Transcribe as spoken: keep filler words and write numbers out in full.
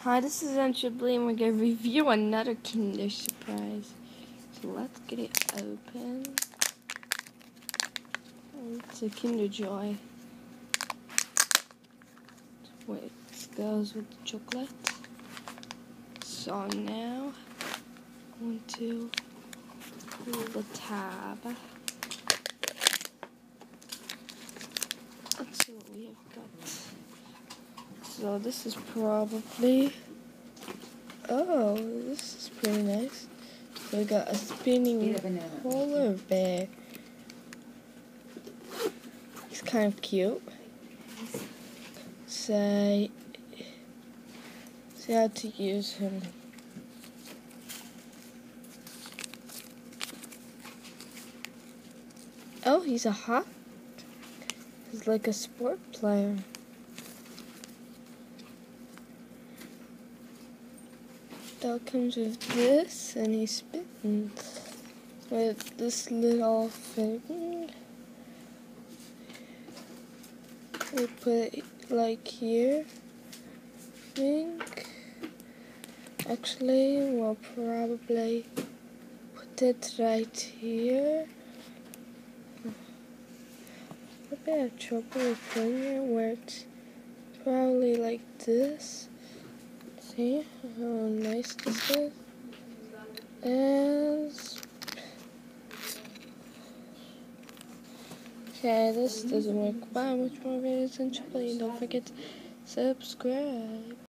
Hi, this is Anshibly, and we're going to review another Kinder Surprise. So let's get it open. It's a Kinder Joy. Wait, it goes with the chocolate. So now, I want to pull the tab. Let's see what we have got. So this is probably... Oh, this is pretty nice. So we got a spinning polar bear. He's kind of cute. Say, see how to use him. Oh, he's a hot. He's like a sport player. That comes with this, and he's spitting with this little thing. We put it like here. I think. Actually, we'll probably put it right here. A bit of trouble with putting it where it's probably like this. See how nice this is? And okay, this doesn't work. Bye, much more videos and don't forget to subscribe.